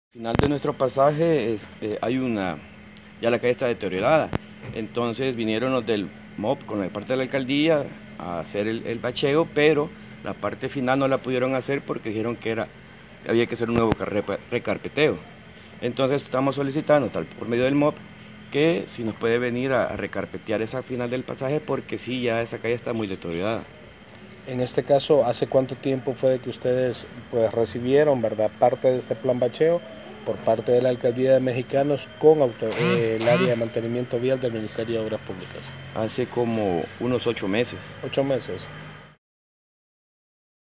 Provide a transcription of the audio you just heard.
Al final de nuestro pasaje ya la calle está deteriorada, entonces vinieron los del MOP con la parte de la alcaldía a hacer el bacheo, pero la parte final no la pudieron hacer porque dijeron que había que hacer un nuevo recarpeteo. Entonces estamos solicitando, tal por medio del MOP, que si nos puede venir a recarpetear esa final del pasaje porque sí, ya esa calle está muy deteriorada. En este caso, ¿hace cuánto tiempo fue de que ustedes pues recibieron, verdad, parte de este plan bacheo por parte de la Alcaldía de Mexicanos con el área de mantenimiento vial del Ministerio de Obras Públicas? Hace como unos 8 meses. 8 meses.